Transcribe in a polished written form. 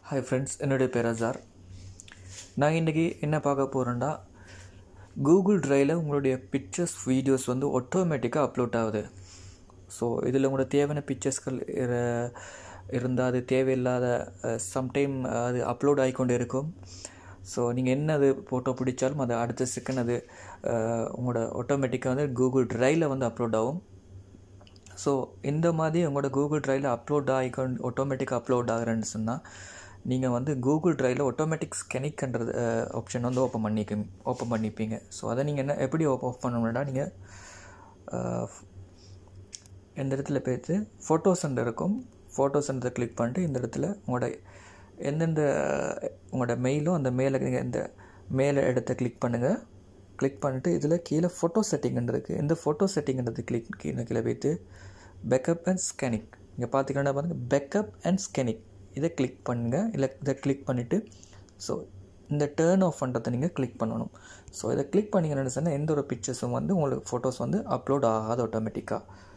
Hi friends, என்னுடைய பேர் அசார். நான் இன்றைக்கி என்ன பார்க்க போகிறேன்னா, கூகுள் ட்ரைவில் உங்களுடைய பிக்சர்ஸ் வீடியோஸ் வந்து ஆட்டோமேட்டிக்காக அப்லோட் ஆகுது. ஸோ இதில் உங்களோட தேவையான பிக்சர்ஸ்கள் இருந்தால் அது தேவையில்லாத சம்டைம் அது அப்லோட் ஆகிக்கொண்டு இருக்கும். ஸோ நீங்கள் என்ன அது ஃபோட்டோ பிடிச்சாலும் அது அடுத்த செகண்ட் அது உங்களோட ஆட்டோமேட்டிக்காக வந்து கூகுள் ட்ரைவில் வந்து அப்லோட் ஆகும். ஸோ இந்த மாதிரி உங்களோட கூகுள் ட்ரைவில் ஆட்டோமேட்டிக்காக அப்லோட் ஆகுறேன்னு சொன்னால் நீங்கள் வந்து கூகுள் ட்ரைவில் ஆட்டோமேட்டிக் ஸ்கேனிக்ன்றது ஆப்ஷன் வந்து ஓப்பன் பண்ணிப்பீங்க. ஸோ அதை நீங்கள் எப்படி ஆஃப் பண்ணணும்னா, நீங்கள் இந்த இடத்துல போய்ட்டு ஃபோட்டோஸ்ன்ற இருக்கும். ஃபோட்டோஸ்ன்றதை கிளிக் பண்ணிட்டு இந்த இடத்துல உங்களோட எந்தெந்த உங்களோட மெயிலும் அந்த நீங்கள் இந்த மேலே இடத்த கிளிக் பண்ணுங்கள். கிளிக் பண்ணிவிட்டு இதில் கீழே ஃபோட்டோ செட்டிங்கிறது இருக்குது. இந்த ஃபோட்டோ செட்டிங்கிறது கீழே போய்ட்டு பேக்கப் அண்ட் ஸ்கேனிங் இங்கே பார்த்தீங்கன்னா பாருங்கள், பேக்கப் அண்ட் ஸ்கேனிங் இதை கிளிக் பண்ணுங்கள். இல்லை இதை கிளிக் பண்ணிவிட்டு ஸோ இந்த டேர்ன் ஆஃப் பண்ணுறதை நீங்கள் கிளிக் பண்ணணும். ஸோ இதை கிளிக் பண்ணிங்கன்னு சொன்னால் எந்த ஒரு பிக்சர்ஸும் வந்து உங்களுக்கு ஃபோட்டோஸ் வந்து அப்லோட் ஆகாது ஆட்டோமேட்டிக்காக.